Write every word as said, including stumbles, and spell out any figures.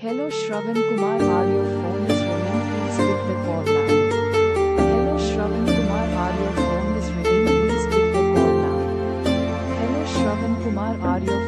Hello Shravan Kumar, are your phone is ringing, please pick the call now. Hello Shravan Kumar, are your phone is ringing, please pick the call now. Hello Shravan Kumar, are your